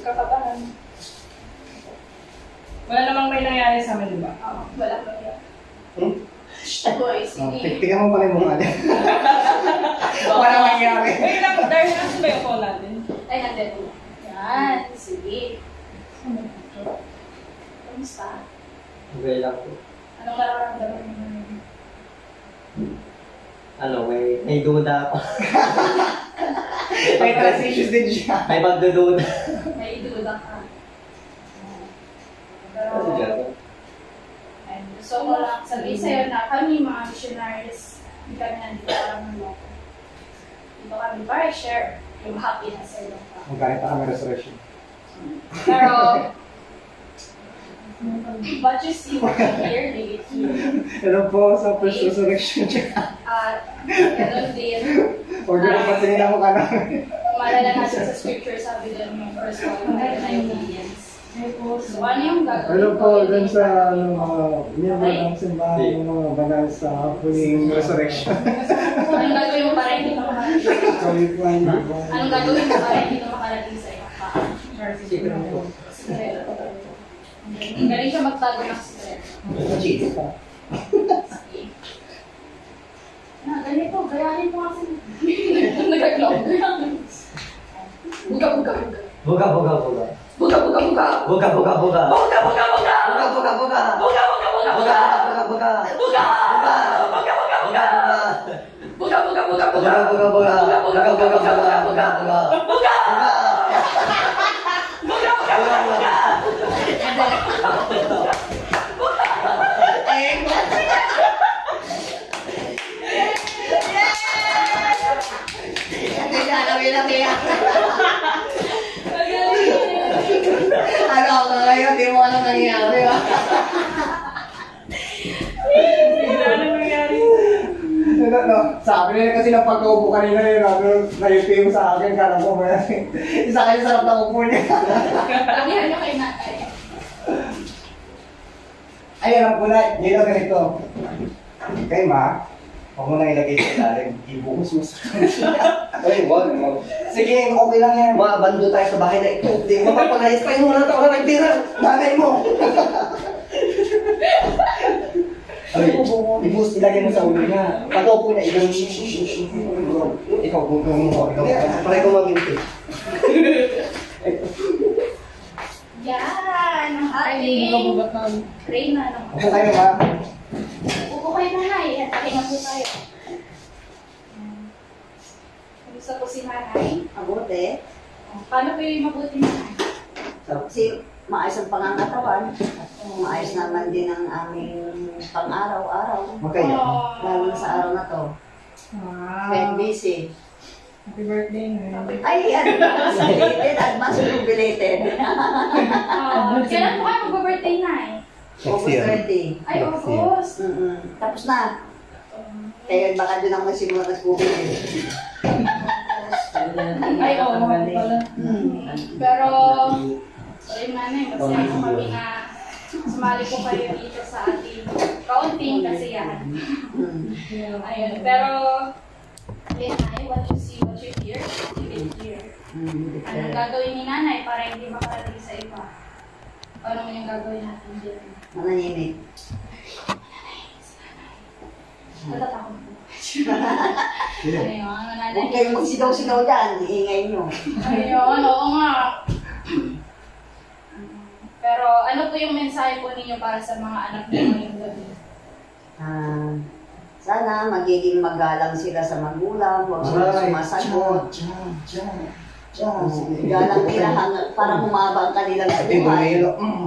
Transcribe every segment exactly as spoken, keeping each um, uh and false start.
kakabahan. Wala namang may nangyari sa amin, di ba? Oo, wala ba yan? Hmm? Boy, sige. Tiktikan mo pala yung mukha niya. Wala nangyari. Wait lang, dahil nasa ba yung phone natin? Ay, nandito. Yan, sige. Kamusta? Okay lang po. Anong nararamdaman mo? Ano, may, may duda ako. May trust issues din siya. May pagdududa. May duda ka. Pero, Kasi dyan. and gusto ko lang sabihin sa'yo na kami mga missionaries, hindi kami nandito para manloko. Dito kami para share yung happiness sa iyo. Magkakit pa kami resurrection. Pero, what you see, what you hear, leave it here. Hello po sa first resurrection niya. At, ganun din, Order na patingin ako ka namin. malala natin sa scripture, sabi doon yung first one, na yung obedience. So, ano yung gagawin Hello ko? po dun sa ano, mga miyembro ng simbahan ng mga banal sa huling resurrection. Anong gagawin mo para hindi ka makarating? Kami po ay Anong gagawin mo para hindi ka makarating sa iyo? Secret po. Sikreto. Ang galing siya magtago ng sikreto. Cheat pa. Sige. Na, ganito, gayahin mo kasi. Nag-vlog. Buga, buga, buga. Buga, buga, buga. Buga, buga, buga. Buga, buga, buga. Buga, buga, buga. Buga, buga, buga. Buga, buga, buga. Buga, buga, buga. Buga. Buga, buga, buga. Buga, buga, buga, buga. Buga, buga, buga. Buga, buga, buga, buga, buga, buga. Buga, buga. Buga. Buga, buga, buga. Ano ako ngayon, di mo alam nangyari. Wala nang nangyari. No, no. Sabi nila kasi ng pagkaupo kanina yun, ano, nayupi yung sa akin, karang ko mo yan. Isa kayo sarap na upo niya. Sabihan niyo kay Natay. Ay, alam ko na, yun ang ganito. Kay Ma, huwag mo na ilagay sa ilalim. Ibuhos mo sa Ay, wag, wag. Sige, okay lang yan. Maabando tayo sa bahay na ito. Hindi mo mapapanayos pa yung mga tao na nagtira. Nanay mo! Ay, ibuhos, ilagay mo sa ulo niya. Pag-upo niya, ilagay mo. Ikaw, butong mo. Paray ko maginti. Yan, ang Ay, ating buga-buga ka. Reyna ng Upo kayo, Ma. Upo kayo nanay, at pahinga po tayo. Gusto ko si nanay. Mabuti. Paano po yung mabuti nanay? Kasi maayos ang pangangatawan. Maayos naman din ang aming pang-araw-araw. Magkaya. Lalo na sa araw na to. Kahit Wow. busy. Happy birthday, Noel. Ay, advance belated, advance belated. Ah, kailan po kayo mag-birthday nanay? August thirty. Ay, August. Mm-mm. Tapos na. Kaya baka doon ako siguro nag-booking. Ay, oo. Pala. Mm. Pero, sorry nanay, kasi ako kami na sumali ko kayo dito sa ating kaunting kasiyahan. Mm. Ayun, pero, yun ay, what you see, what you hear, you will hear. Mm. Anong gagawin ni nanay para hindi makarating sa iba? Ano mo yung gagawin natin dito? Mananimik. Natatakot po. Ano yun, ano nanay? Huwag kayong magsigaw-sigaw dyan. Iingay nyo. Ayun, oo nga. Pero ano po yung mensahe po ninyo para sa mga anak niyo ngayong gabi? Ah, sana magiging magalang sila sa magulang. Huwag sila sumasagot. Diyan, diyan, diyan. Sige. Galang nila hanggang para humaba ang kanilang buhay. Timulilo. Mm.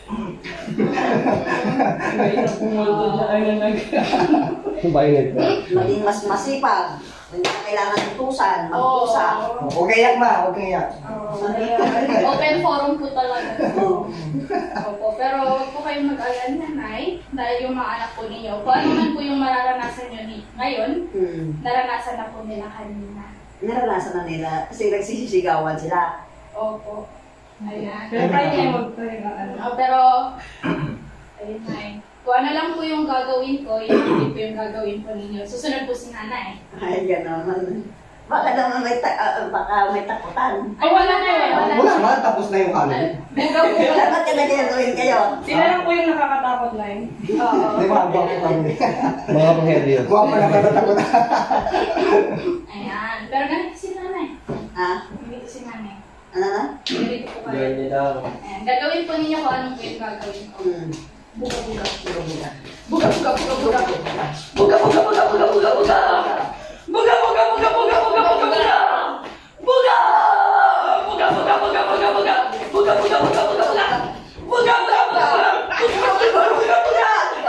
Bayad ba? Maging mas masipag. Hindi na kailangan utusan, mag-usa. Huwag kayak, Ma. Huwag kayak. Open forum po talaga. Oo. Opo, pero huwag po kayong mag-alala, nanay, dahil yung mga anak po ninyo, kung ano man po yung mararanasan nyo ni ngayon, Hmm. naranasan na po nila kanina. Naranasan na nila kasi nagsisisigawan sila. Opo. Ayan. Pero kaya niya mag-pray ng ano. Oh, pero, ayun nay. Kung ano lang po yung gagawin ko, yun hindi po yung gagawin po ninyo. Susunod po si nanay. Ay, gano'n. Baka naman may, ta- ah, baka may takutan. Ay, wala na eh. Wala. Wala man, tapos na yung Halloween. Buga-buga. Dapat ka na gagawin kayo. Sila lang po yung nakakatakot na yun. Oo. Di ba, gwapo kami. Mga pangheri yun. Gwapo na katatakot. Ayan. Pero ganito si nanay. Ha? Ganito si nanay. Ano na? Ganito po kayo. Ganyan daw. Ayan. Gagawin po ninyo kung anong po yung gagawin ko. Hmm. Buga-buga. Buga-buga. Buga-buga, buga-buga. Buga, buga, buga, buga, buga, buga. Buga, buga, buga, buga, buga, buga, buga. Buga! Buga, buga, buga, buga, buga. Buga, buga, buga, buga, buga. Buga, buga, buga, buga. Buga, buga, buga, buga.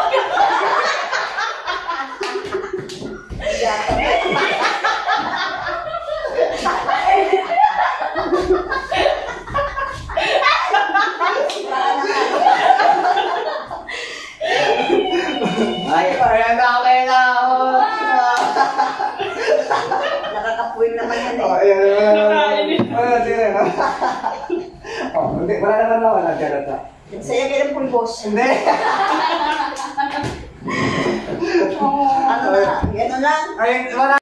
Ay, Ayan na, okay na. Nakakapuwing naman yan Oh, eh. ayan, ayan, Nakain ayan. Wala, sige na. Oh, hindi, wala naman na, wala, charot na. Saya kayo ng pulbos. Hindi. Ano na? Gano'n lang? Ay, wala.